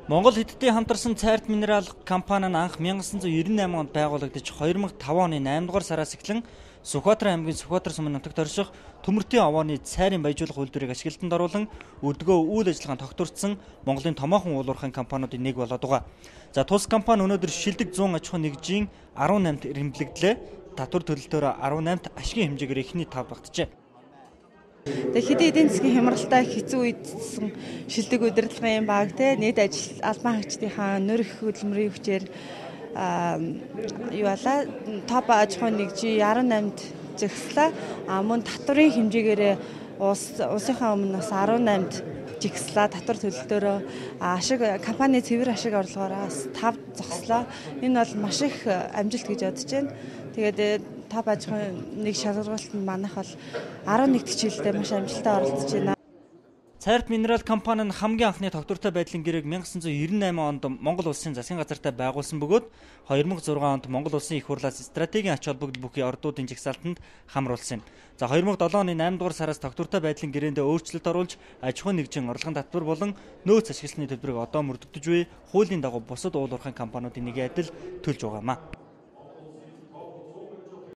Монгол Хэдтэй хамтарсан Цайрт минерал компани нь анх 1998 онд байгуулагдаж 2005 оны 8 дугаар сараас эхлэн Сүхбаатар аймгийн Сүхбаатар сумын нутагт орших төмөртийн овооны цайрын баяжуулах үйлдвэрийг ашиглалтанд оруулан өдгөө үйл ажиллагаанд тогтворцсон Монголын томоохон уулуурхайн компаниудын нэг болоод байгаа. За тус компани өнөөдөр шилдэг 100 аж ахуйн нэгжийн 18-т эрхэмлэгдлээ. Татвар төлөлтөөр 18-т ашигын хэмжээгээр эхний тав багтжээ. Хэдийн эдийн засгийн хямралтай хэцүү үедсэн шилдэг удирдлагын баг нийт ажил албан хаагчдынхаа нөр их хөдөлмөрийн хүчээр топ аж ахуйн нэгжийн 18-д зэгслээ. Мөн татварын хэмжээгээр улсынхаа өмнө бас 18-д жигслээ. Татвар төлөлтөөрөө компани цэвэр ашиг орлогоороос 5 зогслоо. Энэ бол маш их амжилт гэж бодож байна. Тэгээд топ аж ахуйн нэг шалгуултанд манайх бол 11 жилдээ маш амжилттай оролцож байна. Цайрт минерал компани нь хамгийн анхны тогтвортой байдлын гэрээг 1998 онд Монгол улсын засгийн газартаа байгуулсан бөгөөд 2006 онд Монгол улсын их хурлаас стратегийн ач холбогдол бүхий ордуудын жагсаалтанд хамруулсан юм. За 2007 оны 8 дугаар сараас тогтвортой байдлын гэрээндээ өөрчлөлт оруулж аж ахуйн нэгжийн орлогын татвар болон нөөц ашигласны төлбөрийг одоо мөрдөгдөж буй хуулийн дагуу бусад уулуурхайн компаниудын нэг адил төлж байгаамаа.